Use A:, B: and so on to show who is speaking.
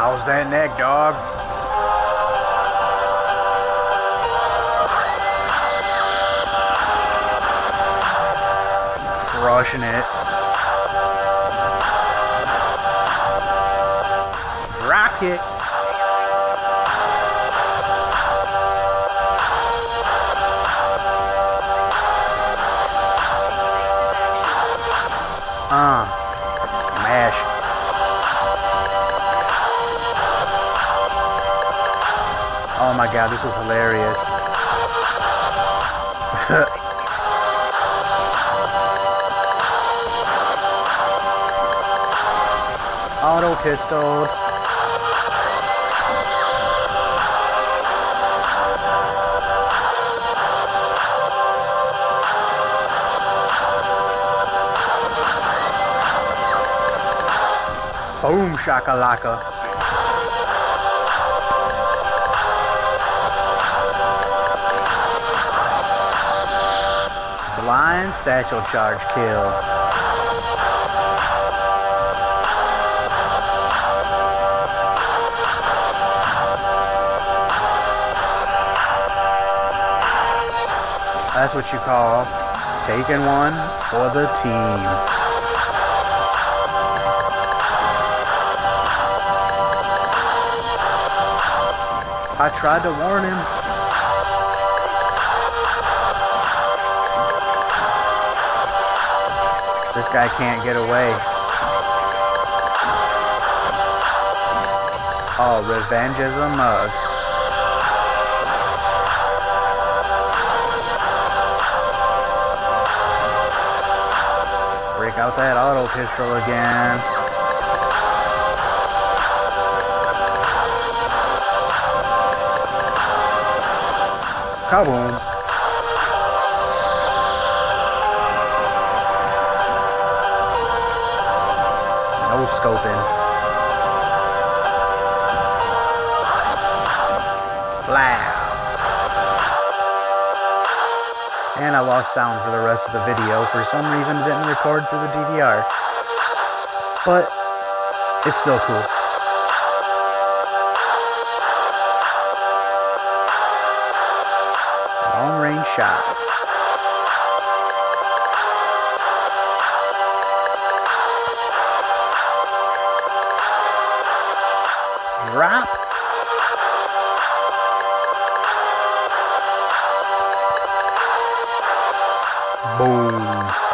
A: How's that neck, dog? Crushing it. Drop kick. Mash. Oh my god, this was hilarious. Auto pistol. Boom shakalaka. Blind satchel charge kill. That's what you call taking one for the team. I tried to warn him. This guy can't get away. Oh, revenge is a mug. Break out that auto pistol again. Kaboom. No scoping. Blah. And I lost sound for the rest of the video. For some reason it didn't record through the DVR. But it's still cool. Long range shot. Drop. Boom.